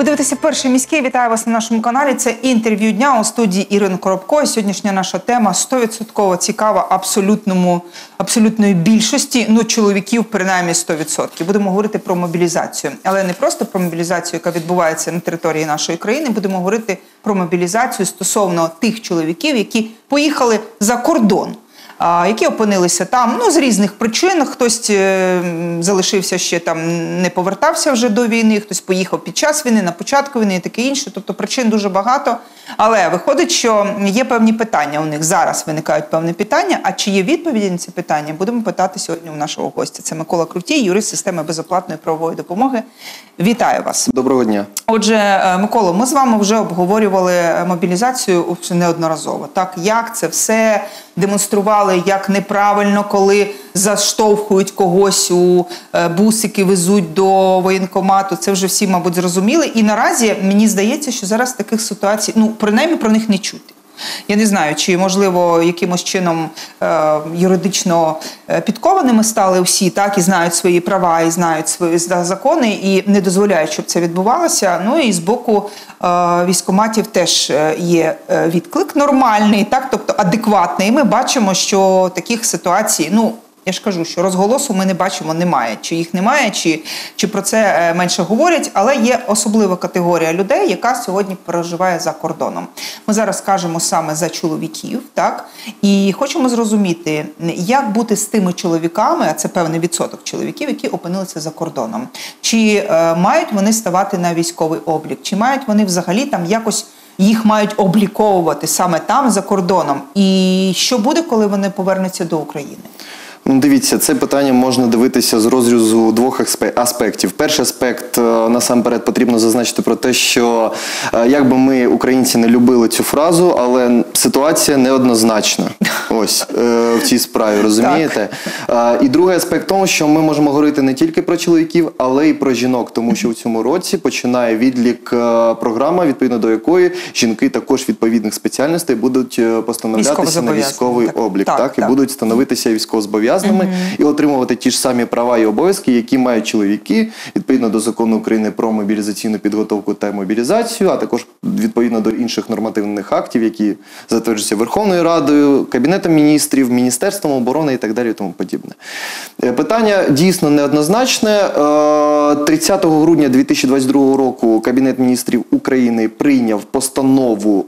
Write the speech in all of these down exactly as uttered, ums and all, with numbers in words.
Ви дивитеся «Перший міський». Вітаю вас на нашому каналі. Це інтерв'ю дня у студії Ірини Коробко. І сьогоднішня наша тема сто відсотків цікава абсолютному, абсолютної більшості, ну, чоловіків принаймні сто відсотків. Будемо говорити про мобілізацію. Але не просто про мобілізацію, яка відбувається на території нашої країни. Будемо говорити про мобілізацію стосовно тих чоловіків, які поїхали за кордон. Які опинилися там, ну, з різних причин. Хтось е, залишився ще там, не повертався вже до війни, хтось поїхав під час війни, на початку війни і таке інше. Тобто причин дуже багато. Але виходить, що є певні питання у них. Зараз виникають певні питання. А чи є відповіді на ці питання, будемо питати сьогодні у нашого гостя. Це Микола Крутій, юрист системи безоплатної правової допомоги. Вітаю вас. Доброго дня. Отже, Микола, ми з вами вже обговорювали мобілізацію неодноразово. Так, як це все демонстрували, як неправильно, коли заштовхують когось у бусики, везуть до воєнкомату. Це вже всі, мабуть, зрозуміли. І наразі мені здається, що зараз таких ситуацій, ну, принаймні про них не чути. Я не знаю, чи, можливо, якимось чином е, юридично підкованими стали всі, так, і знають свої права, і знають свої закони, і не дозволяють, щоб це відбувалося. Ну, і з боку е, військкоматів теж є відклик нормальний, так, тобто адекватний. І ми бачимо, що таких ситуацій, ну, я ж кажу, що розголосу ми не бачимо, немає. Чи їх немає, чи, чи про це менше говорять, але є особлива категорія людей, яка сьогодні проживає за кордоном. Ми зараз кажемо саме за чоловіків, так? І хочемо зрозуміти, як бути з тими чоловіками, а це певний відсоток чоловіків, які опинилися за кордоном. Чи е, мають вони ставати на військовий облік, чи мають вони взагалі там якось їх мають обліковувати саме там, за кордоном. І що буде, коли вони повернуться до України? Дивіться, це питання можна дивитися з розрізу двох аспектів. Перший аспект, насамперед, потрібно зазначити про те, що як би ми, українці, не любили цю фразу, але ситуація неоднозначна. Ось, в цій справі, розумієте? Так. І другий аспект в тому, що ми можемо говорити не тільки про чоловіків, але й про жінок, тому що в цьому році починає відлік програма, відповідно до якої жінки також відповідних спеціальностей будуть постановлятися на військовий так. облік, так, так, і так. будуть становитися військовозобов'язаними. Mm-hmm. І отримувати ті ж самі права і обов'язки, які мають чоловіки, відповідно до Закону України про мобілізаційну підготовку та мобілізацію, а також відповідно до інших нормативних актів, які затверджуються Верховною Радою, Кабінетом міністрів, Міністерством оборони і так далі і тому подібне. Питання дійсно неоднозначне. тридцятого грудня дві тисячі двадцять другого року Кабінет міністрів України прийняв постанову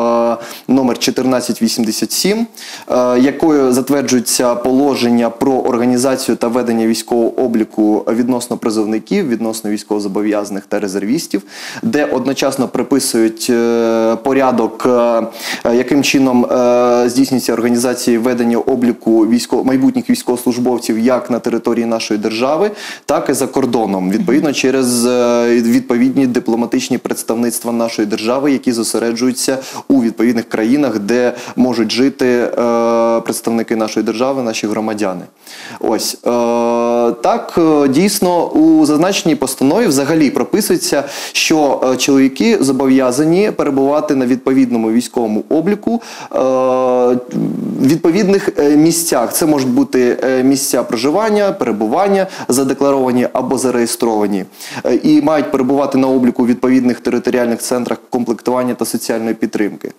номер чотирнадцять вісімдесят сім, якою затверджується положення про організацію та ведення військового обліку відносно призовників, відносно військовозобов'язаних та резервістів, де одночасно приписують порядок, яким чином здійснюється організація ведення обліку військов... майбутніх військовослужбовців як на території нашої держави, так і за кордоном, відповідно через відповідні дипломатичні представництва нашої держави, які зосереджуються у відповідних країнах, де можуть жити е, представники нашої держави, наші громадяни. Ось. Е, так, дійсно, у зазначеній постанові взагалі прописується, що е, чоловіки зобов'язані перебувати на відповідному військовому обліку е, відповідних е, місцях. Це можуть бути е, місця проживання, перебування, задекларовані або зареєстровані. Е, і мають перебувати на обліку у відповідних територіальних центрах комплектування та соціальної підтримки.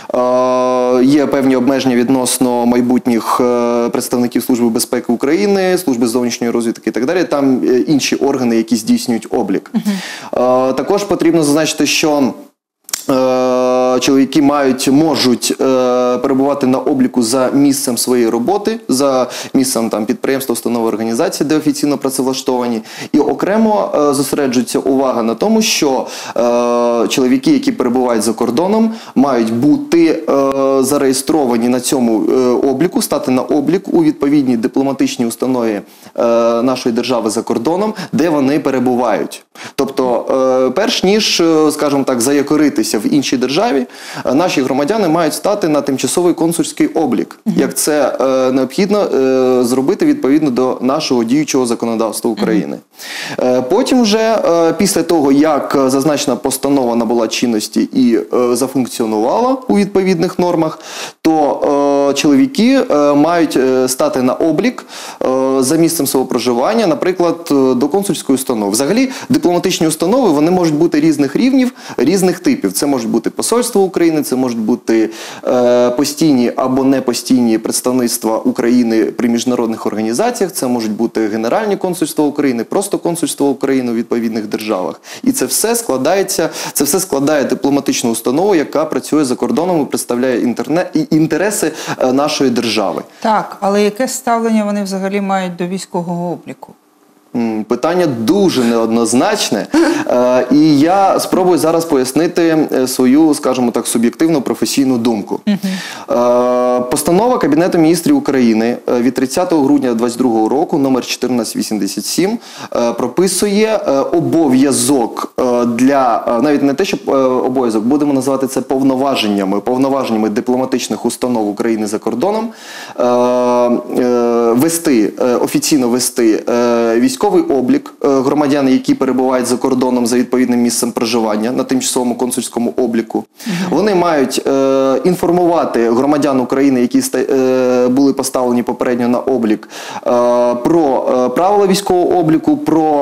Є певні обмеження відносно майбутніх представників Служби безпеки України, Служби зовнішньої розвідки і так далі. Там інші органи, які здійснюють облік. Uh-huh. Також потрібно зазначити, що чоловіки мають, можуть е, перебувати на обліку за місцем своєї роботи, за місцем там, підприємства, установи, організації, де офіційно працевлаштовані. І окремо е, зосереджується увага на тому, що е, чоловіки, які перебувають за кордоном, мають бути е, зареєстровані на цьому е, обліку, стати на облік у відповідній дипломатичній установі е, нашої держави за кордоном, де вони перебувають. Тобто, е, перш ніж, скажімо так, заякоритися в іншій державі, наші громадяни мають стати на тимчасовий консульський облік, uh-huh. як це е, необхідно е, зробити відповідно до нашого діючого законодавства України. Uh-huh. Е, потім вже, е, після того, як зазначена постанова набула чинності і е, зафункціонувала у відповідних нормах, то е, чоловіки е, мають стати на облік е, е, за місцем свого проживання, наприклад, е, до консульської установи. Взагалі, дипломатичні установи, вони можуть бути різних рівнів, різних типів. Це можуть бути посольство України, це можуть бути е, постійні або непостійні представництва України при міжнародних організаціях, це можуть бути генеральні консульства України, просто консульство України у відповідних державах. І це все складається, це все складає дипломатичну установу, яка працює за кордоном і представляє інтерне, і інтереси е, нашої держави. Так, але яке ставлення вони взагалі мають до військового обліку? М, Питання дуже неоднозначне, е, і я спробую зараз пояснити е, свою, скажімо так, суб'єктивну професійну думку. Е, Постанова Кабінету міністрів України е, від тридцятого грудня двадцять другого року, номер чотирнадцять вісімдесят сім, е, прописує е, обов'язок е, для, е, навіть не те, що е, обов'язок, будемо називати це повноваженнями, повноваженнями дипломатичних установ України за кордоном, е, е, вести, е, офіційно вести е, військові Військовий облік громадян, які перебувають за кордоном за відповідним місцем проживання на тимчасовому консульському обліку. Mm-hmm. Вони мають е, інформувати громадян України, які е, були поставлені попередньо на облік, е, про е, правила військового обліку,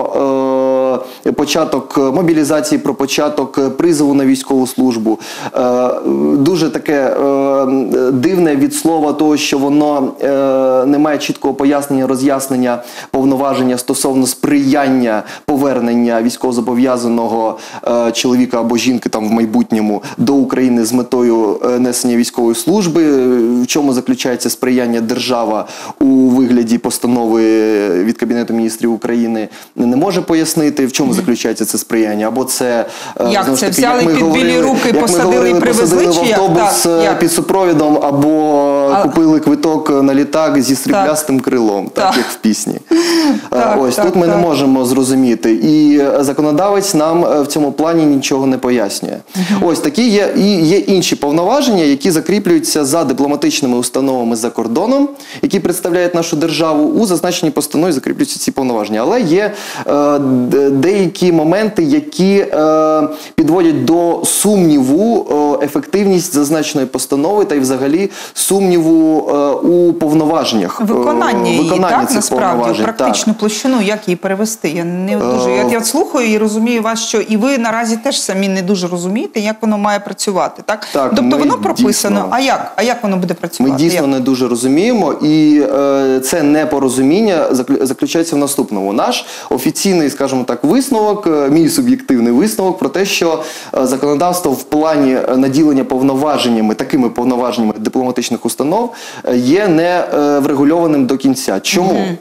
про е, початок мобілізації, про початок призову на військову службу. Е, дуже таке е, дивне від слова того, що воно е, не має чіткого пояснення, роз'яснення, повноваження стосовно сприяння повернення військовозобов'язаного е, чоловіка або жінки там в майбутньому до України з метою е, несення військової служби. В чому заключається сприяння держава у вигляді постанови від Кабінету міністрів України не може пояснити, в чому mm-hmm. заключається це сприяння. Або це, е, як це, таки, взяли як під білі руки, посадили і привезли, посадили в автобус так, під супровідом, або а... купили квиток на літак зі сріблястим так. крилом, так, так як в пісні. Так, Ось так, тут ми так. не можемо зрозуміти. І законодавець нам в цьому плані нічого не пояснює. Угу. Ось такі є, і є інші повноваження, які закріплюються за дипломатичними установами за кордоном, які представляють нашу державу. У зазначеній постанові закріплюються ці повноваження. Але є е, деякі моменти, які е, підводять до сумніву е, ефективність зазначеної постанови та й взагалі сумніву е, у повноваженнях. Виконання її, виконання так, насправді, практичну площину, як її перевести? Я не дуже, я, я слухаю і розумію вас, що і ви наразі теж самі не дуже розумієте, як воно має працювати, так? так тобто воно прописано, дійсно, а як? А як воно буде працювати? Ми дійсно як? не дуже розуміємо, і е, це непорозуміння заключається в наступному. Наш офіційний, скажімо так, висновок, мій суб'єктивний висновок про те, що законодавство в плані наділення повноваженнями, такими повноваженнями дипломатичних установ є не е, врегульованим до кінця. Чому? Mm-hmm.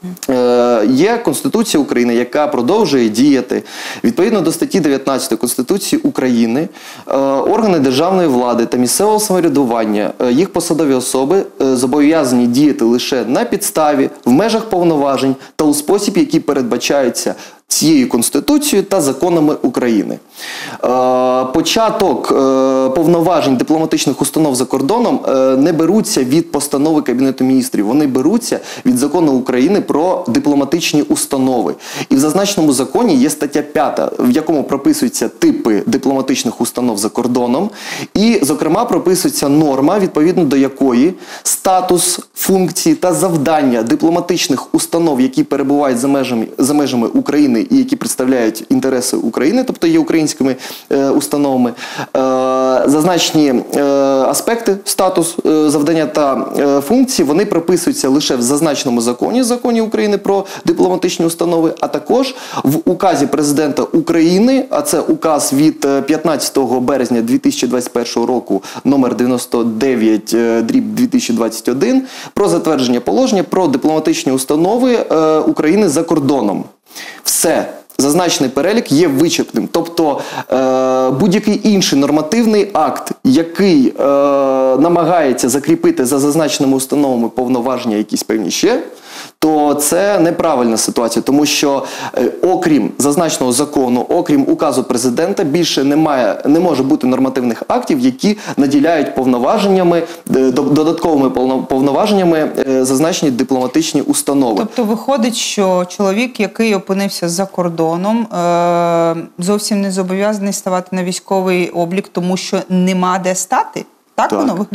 Є Конституція України, яка продовжує діяти. Відповідно до статті дев'ятнадцятої Конституції України, органи державної влади та місцевого самоврядування, їх посадові особи зобов'язані діяти лише на підставі, в межах повноважень та у спосіб, який передбачаються цією Конституцією та законами України. Початок повноважень дипломатичних установ за кордоном не беруться від постанови Кабінету міністрів, вони беруться від закону України про дипломатичні установи. І в зазначеному законі є стаття п'ята, в якому прописуються типи дипломатичних установ за кордоном, і, зокрема, прописується норма, відповідно до якої статус, функції та завдання дипломатичних установ, які перебувають за межами, за межами України і які представляють інтереси України, тобто є українськими е, установами, е, зазначені е, аспекти, статус, е, завдання та е, функції, вони прописуються лише в зазначеному законі, законі України про дипломатичні установи, а також в указі президента України, а це указ від п'ятнадцятого березня дві тисячі двадцять першого року, номер дев'яносто дев'ять дріб дві тисячі двадцять один, про затвердження положення про дипломатичні установи е, України за кордоном. Все. Зазначений перелік є вичерпним. Тобто е, будь-який інший нормативний акт, який е, намагається закріпити за зазначеними установами повноваження якісь певні ще, то це неправильна ситуація, тому що е, окрім зазначеного закону, окрім указу президента, більше немає, не може бути нормативних актів, які наділяють повноваженнями, е, додатковими повноваженнями е, зазначені дипломатичні установи. Тобто виходить, що чоловік, який опинився за кордоном, е, зовсім не зобов'язаний ставати на військовий облік, тому що нема де стати? Так, так. воно виглядає?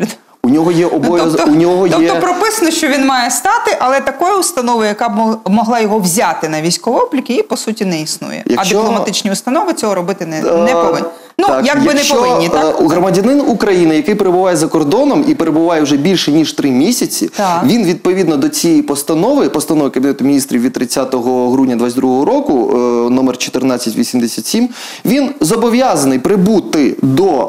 У нього є обов'язок, тобто, у нього є... тобто прописано, що він має стати, але такої установи, яка б могла його взяти на військовий облік, її, по суті, не існує. Якщо... А дипломатичні установи цього робити не, не повинні. Ну, так, якби не повинні, так? Громадянин України, який перебуває за кордоном і перебуває вже більше, ніж три місяці, так. він відповідно до цієї постанови, постанови Кабінету міністрів від тридцятого грудня двадцять другого року, номер чотирнадцять вісімдесят сім, він зобов'язаний прибути до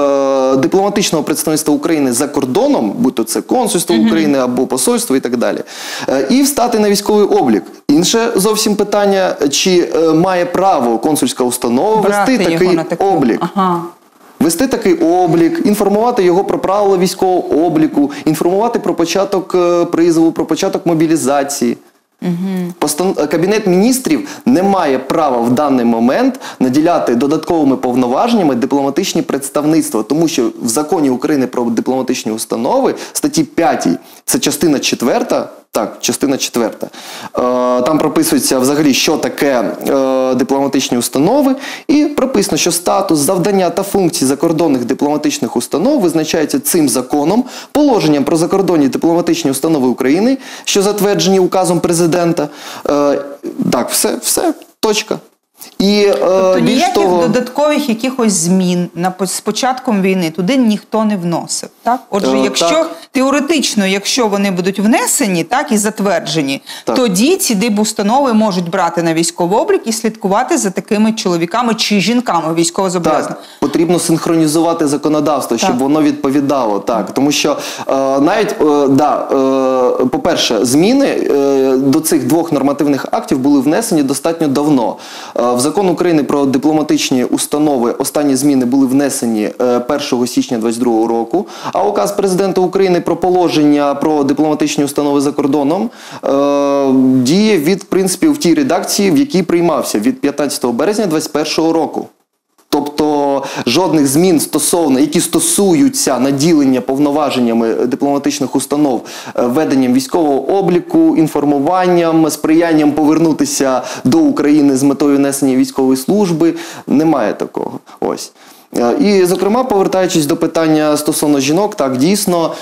е, дипломатичного представництва України за кордоном, будь то це консульство угу. України або посольство і так далі, е, і встати на військовий облік. Інше зовсім питання, чи е, має право консульська установа Брати вести такий облік. Ага. Вести такий облік, інформувати його про правила військового обліку, інформувати про початок призову, про початок мобілізації. Угу. Постан... Кабінет міністрів не має права в даний момент наділяти додатковими повноваженнями дипломатичні представництва, тому що в законі України про дипломатичні установи, статті п'ятій, це частина четверта, так, частина четверта. Е, там прописується взагалі, що таке е, дипломатичні установи, і прописано, що статус, завдання та функції закордонних дипломатичних установ визначаються цим законом, положенням про закордонні дипломатичні установи України, що затверджені указом президента. Е, так, все, все, точка. І, тобто більш ніяких того... додаткових якихось змін на, з початком війни туди ніхто не вносив. Так? Отже, Е, якщо так. теоретично, якщо вони будуть внесені так, і затверджені, так. тоді ці дипустанови можуть брати на військовий облік і слідкувати за такими чоловіками чи жінками військовозобов'язаними. Так, потрібно синхронізувати законодавство, щоб так. воно відповідало. Так, тому що е, навіть, е, да, е, по-перше, зміни е, до цих двох нормативних актів були внесені достатньо давно. Е, в Закон України про дипломатичні установи останні зміни були внесені е, першого січня двадцять другого року, а указ президента України про положення про дипломатичні установи за кордоном е, діє від, в принципі, в тій редакції, в якій приймався від п'ятнадцятого березня двадцять першого року. Тобто жодних змін стосовно, які стосуються наділення повноваженнями дипломатичних установ, веденням військового обліку, інформуванням, сприянням повернутися до України з метою несення військової служби, немає такого. Ось. І, зокрема, повертаючись до питання стосовно жінок, так, дійсно,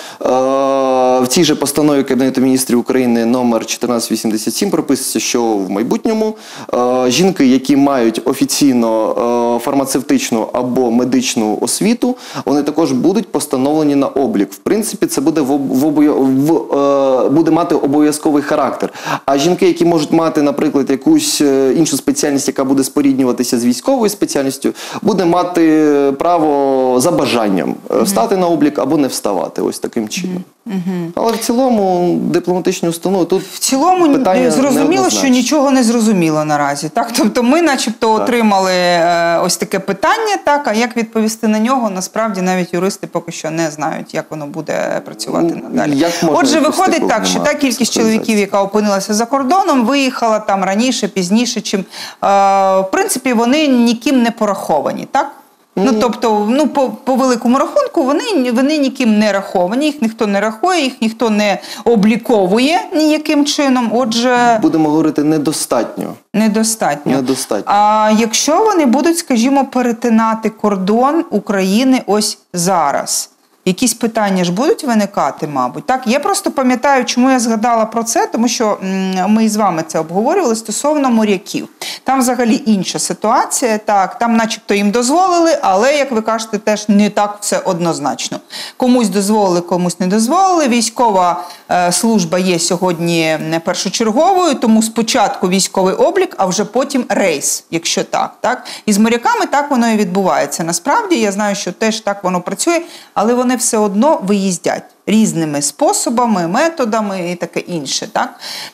в цій же постанові Кабінету міністрів України номер чотирнадцять вісімдесят сім прописується, що в майбутньому жінки, які мають офіційно фармацевтичну або медичну освіту, вони також будуть постановлені на облік. В принципі, це буде, в, в, в, буде мати обов'язковий характер. А жінки, які можуть мати, наприклад, якусь іншу спеціальність, яка буде споріднюватися з військовою спеціальністю, буде мати право за бажанням mm-hmm. встати на облік або не вставати, ось таким чином. Mm-hmm. Але в цілому дипломатичні установи тут в цілому зрозуміло, що нічого не зрозуміло наразі. Так? Тобто ми начебто так. отримали е, ось таке питання, так? А як відповісти на нього, насправді навіть юристи поки що не знають, як воно буде працювати ну, надалі. Отже, виходить так, що та кількість чоловіків, яка опинилася за кордоном, виїхала там раніше, пізніше, чим, е, в принципі, вони ніким не пораховані, так? Ну, тобто, ну, по, по великому рахунку, вони, вони ніким не раховані, їх ніхто не рахує, їх ніхто не обліковує ніяким чином, отже... Будемо говорити, недостатньо. Недостатньо. Недостатньо. А якщо вони будуть, скажімо, перетинати кордон України ось зараз, якісь питання ж будуть виникати, мабуть. Так? Я просто пам'ятаю, чому я згадала про це, тому що ми з вами це обговорювали стосовно моряків. Там взагалі інша ситуація, так, там начебто їм дозволили, але, як ви кажете, теж не так все однозначно. Комусь дозволили, комусь не дозволили. Військова е, служба є сьогодні першочерговою, тому спочатку військовий облік, а вже потім рейс, якщо так. так. І з моряками так воно і відбувається. Насправді, я знаю, що теж так воно працює, але вони все одно виїздять різними способами, методами і таке інше. Так?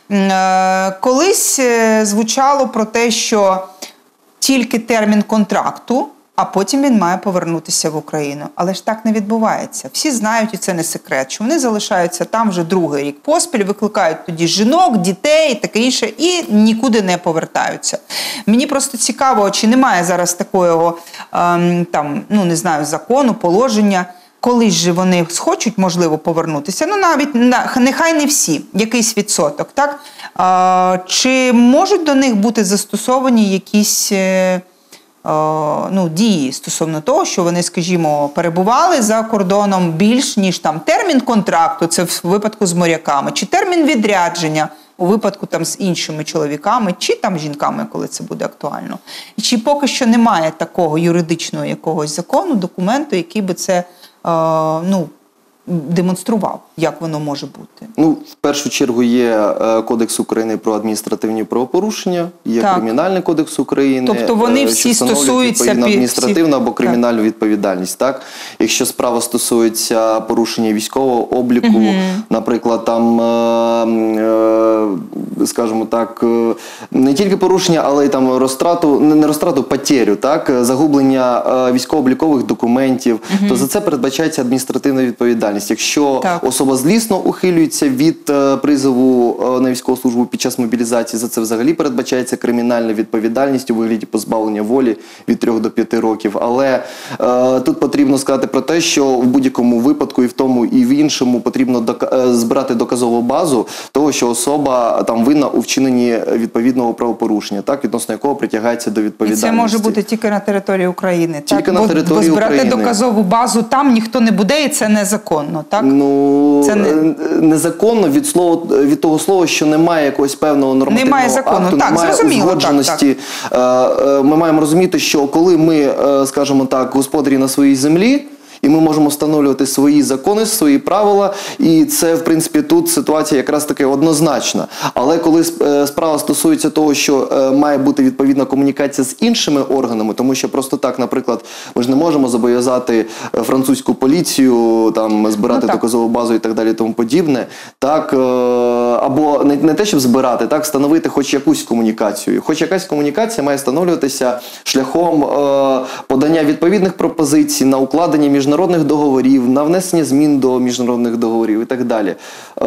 Е, колись звучало про те, що тільки термін контракту, а потім він має повернутися в Україну. Але ж так не відбувається. Всі знають, і це не секрет, що вони залишаються там вже другий рік поспіль, викликають тоді жінок, дітей і таке інше, і нікуди не повертаються. Мені просто цікаво, чи немає зараз такого, ем, там, ну не знаю, закону, положення, колись же вони схочуть, можливо, повернутися, ну навіть, нехай не всі, якийсь відсоток, так? А, чи можуть до них бути застосовані якісь е, ну, дії стосовно того, що вони, скажімо, перебували за кордоном більш, ніж там термін контракту, це в випадку з моряками, чи термін відрядження у випадку там з іншими чоловіками, чи там жінками, коли це буде актуально. І чи поки що немає такого юридичного якогось закону, документу, який би це, е, ну, демонстрував, як воно може бути? Ну, в першу чергу є е, Кодекс України про адміністративні правопорушення, є Так. Кримінальний кодекс України, Тобто вони е, всі що встановлюють стосуються відповідно пі- адміністративну всі- або кримінальну відповідальність. Так? Якщо справа стосується порушення військового обліку, Мгм. наприклад, там, е, е, скажімо так, е, не тільки порушення, але й там розтрату, не не розтрату, потерю, так? Загублення е, військово-облікових документів, то за це передбачається адміністративна відповідальність. Якщо Так. особа злісно ухилюється від е, призову е, на військову службу під час мобілізації, за це взагалі передбачається кримінальна відповідальність у вигляді позбавлення волі від трьох до п'яти років. Але е, тут потрібно сказати про те, що в будь-якому випадку і в тому, і в іншому потрібно дока- е, збирати доказову базу того, що особа там винна у вчиненні відповідного правопорушення, так, відносно якого притягається до І відповідальності. це може бути тільки на території України. Тільки так? на Бо- території бо збирати України. доказову базу там ніхто не буде, і це незаконно, так? Ну, Це не- е, незаконно від слова, від того слова, що немає якогось певного нормативного Немає закону. акту, Так, немає зрозуміло, узгодженості. Е, е, Ми маємо розуміти, що коли ми, е, скажімо так, господарі на своїй землі, і ми можемо встановлювати свої закони, свої правила, і це, в принципі, тут ситуація якраз таки однозначна. Але коли е, справа стосується того, що е, має бути відповідна комунікація з іншими органами, тому що просто так, наприклад, ми ж не можемо зобов'язати е, французьку поліцію там збирати Ну, так. доказову базу і так далі, і тому подібне, так, е, або не, не те, щоб збирати, так, встановити хоч якусь комунікацію. Хоч якась комунікація має встановлюватися шляхом е, подання відповідних пропозицій на укладення міжнародних договорів, на внесення змін до міжнародних договорів і так далі. Е,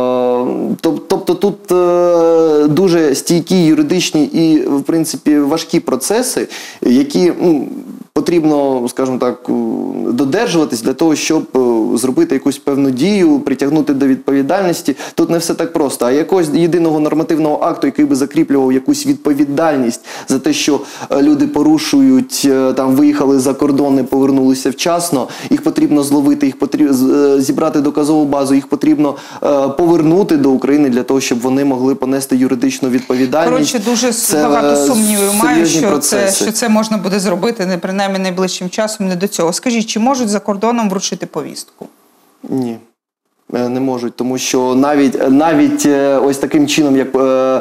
тоб- Тобто тут е, дуже стійкі юридичні і, в принципі, важкі процеси, які, ну, потрібно, скажімо так, додержуватись для того, щоб е, зробити якусь певну дію, притягнути до відповідальності. Тут не все так просто. А якогось єдиного нормативного акту, який би закріплював якусь відповідальність за те, що е, люди порушують, е, там, виїхали за кордон, не повернулися вчасно, їх потрібно зловити, їх потрібно зібрати доказову базу, їх потрібно е, повернути до України для того, щоб вони могли понести юридичну відповідальність. Коротше, дуже Це, багато е, сумнівів маю, серйозні що це, процеси. що це можна буде зробити, не принаймні найближчим часом, не до цього. Скажіть, чи можуть за кордоном вручити повістку? Ні. Е, Не можуть, тому що навіть, навіть е, ось таким чином, як е,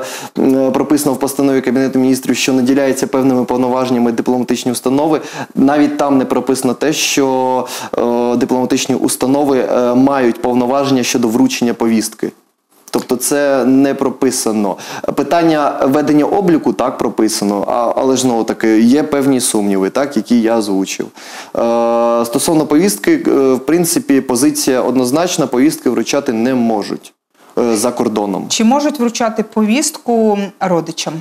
е, прописано в постанові Кабінету Міністрів, що наділяється певними повноваженнями дипломатичні установи, навіть там не прописано те, що е, дипломатичні установи е, мають повноваження щодо вручення повістки. Тобто це не прописано. Питання ведення обліку так прописано, а, але ж знову таки є певні сумніви, так, які я озвучив. Е, стосовно повістки, е, в принципі, позиція однозначна, повістки вручати не можуть е, за кордоном. Чи можуть вручати повістку родичам?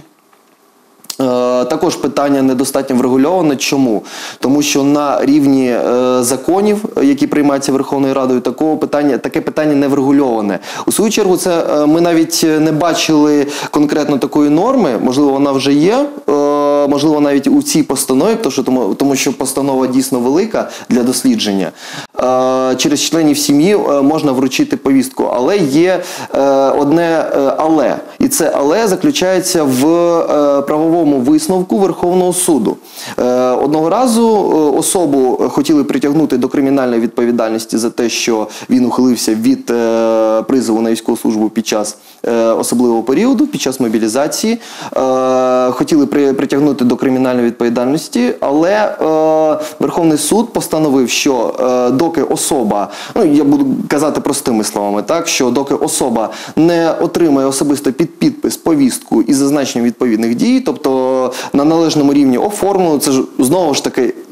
Е, Також питання недостатньо врегульоване. Чому? Тому що на рівні е, законів, які приймаються Верховною Радою, такого питання, таке питання не врегульоване. У свою чергу, це е, ми навіть не бачили конкретно такої норми, можливо, вона вже є, е, можливо, навіть у цій постанові, тому що, тому, тому що постанова дійсно велика для дослідження. Е, через членів сім'ї е, можна вручити повістку, але є е, одне е, але. І це але заключається в е, правовому висновку Верховного суду. Е, одного разу е, особу хотіли притягнути до кримінальної відповідальності за те, що він ухилився від е, призову на військову службу під час е, особливого періоду, під час мобілізації. Е, хотіли при, притягнути до кримінальної відповідальності, але е, Верховний суд постановив, що е, доки особа, ну я буду казати простими словами, так, що доки особа не отримає особисто під підпис повістку із зазначенням відповідних дій, тобто на належному рівні оформлено, це ж знову ж таки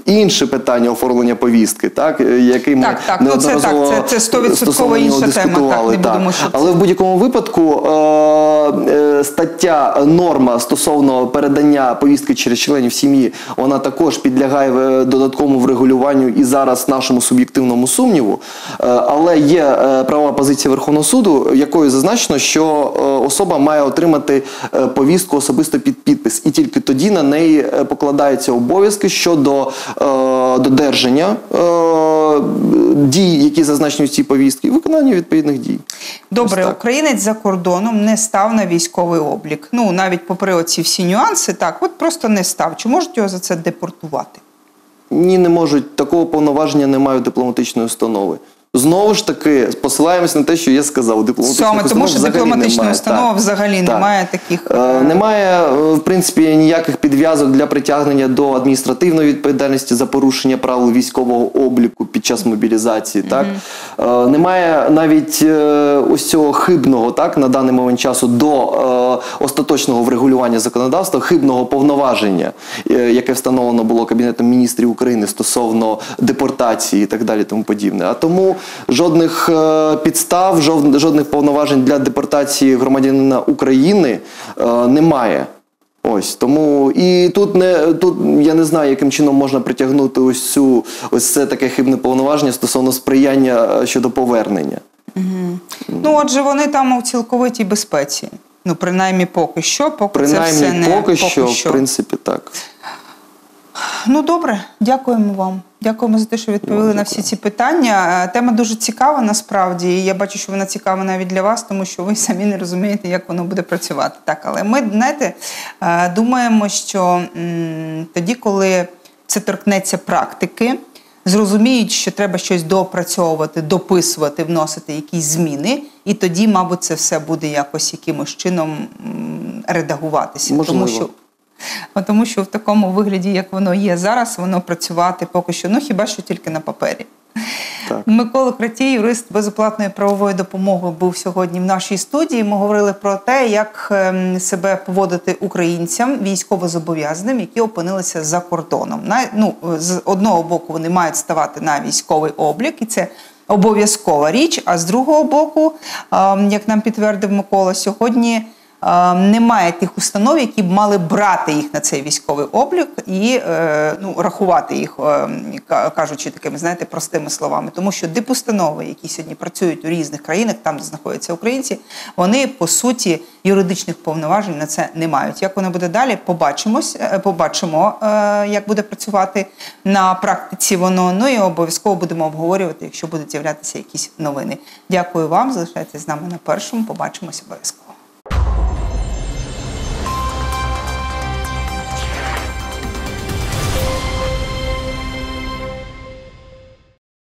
інше питання оформлення повістки, так, який ми Так, так, ну це так, неодноразово це- це сто відсотків стосовно інша нього тема, дискутували, так, не будемо, що Але це- в будь-якому випадку е, е, стаття, норма стосовно передання повістки через членів сім'ї, вона також підлягає е, додатковому врегулюванню і зараз нашому суб'єктивному сумніву. Е, але є е, правова позиція Верховного суду, якою зазначено, що е, особа має отримати е, повістку особисто під підпис. І тільки тоді на неї е, покладаються обов'язки щодо е, додержання е, дій, які зазначені в цій повістці, і виконання відповідних дій. Добре, Ось так. українець за кордоном не став на військовий облік. Ну, навіть попри оці всі нюанси, так, от просто не став. Чи можуть його за це депортувати? Ні, не можуть. Такого повноваження не мають дипломатичної установи. Знову ж таки, посилаємось на те, що я сказав. Дипломатичних Саме тому, установ що взагалі дипломатичної немає. установи Так. взагалі Так. немає таких... Е, Немає, е, в принципі, ніяких підв'язок для притягнення до адміністративної відповідальності за порушення правил військового обліку під час мобілізації. Так? Е, Немає навіть е, ось цього хибного, так, на даний момент часу, до е, остаточного врегулювання законодавства, хибного повноваження, е, яке встановлено було Кабінетом міністрів України стосовно депортації і так далі, тому подібне. А тому жодних е, підстав, жов- жодних повноважень для депортації громадянина України е, немає. Ось тому і тут не тут я не знаю, яким чином можна притягнути ось цю ось це таке хибне повноваження стосовно сприяння е, щодо повернення. Ну, отже, вони там у цілковитій безпеці. Ну, принаймні поки що, поки Принаймні, це все не... поки, що, в принципі, так. Ну, добре, дякуємо вам. Дякуємо за те, що відповіли Вам на дякую. всі ці питання. Е, Тема дуже цікава насправді, і я бачу, що вона цікава навіть для вас, тому що ви самі не розумієте, як воно буде працювати. Так, але ми, знаєте, е, думаємо, що м, тоді, коли це торкнеться практики, зрозуміють, що треба щось доопрацьовувати, дописувати, вносити якісь зміни, і тоді, мабуть, це все буде якось якимось чином м, редагуватися. Можливо. Тому що Бо Тому що в такому вигляді, як воно є зараз, воно працювати поки що, ну хіба що тільки на папері. Так. Микола Кратій, юрист безоплатної правової допомоги, був сьогодні в нашій студії. Ми говорили про те, як ем, себе поводити українцям, військовозобов'язаним, які опинилися за кордоном. На, ну, з одного боку вони мають ставати на військовий облік, і це обов'язкова річ, а з другого боку, ем, як нам підтвердив Микола сьогодні, немає тих установ, які б мали брати їх на цей військовий облік і е, ну, рахувати їх, е, кажучи такими, знаєте, простими словами. Тому що дипустанови, які сьогодні працюють у різних країнах, там, де знаходяться українці, вони, по суті, юридичних повноважень на це не мають. Як воно буде далі, побачимось, побачимо, е, як буде працювати на практиці воно. Ну і обов'язково будемо обговорювати, якщо будуть з'являтися якісь новини. Дякую вам, залишайтесь з нами на Першому, побачимось обов'язково.